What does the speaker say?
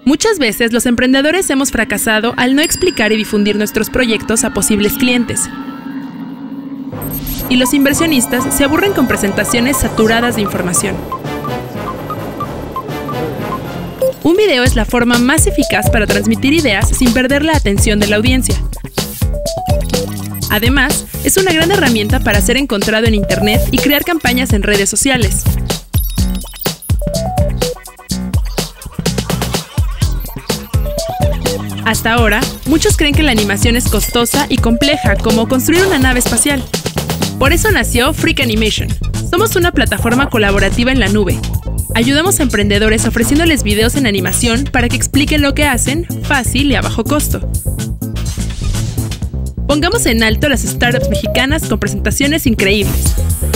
Muchas veces los emprendedores hemos fracasado al no explicar y difundir nuestros proyectos a posibles clientes. Y los inversionistas se aburren con presentaciones saturadas de información. Un video es la forma más eficaz para transmitir ideas sin perder la atención de la audiencia. Además, es una gran herramienta para ser encontrado en Internet y crear campañas en redes sociales. Hasta ahora, muchos creen que la animación es costosa y compleja, como construir una nave espacial. Por eso nació Freak Animation. Somos una plataforma colaborativa en la nube. Ayudamos a emprendedores ofreciéndoles videos en animación para que expliquen lo que hacen, fácil y a bajo costo. Pongamos en alto las startups mexicanas con presentaciones increíbles.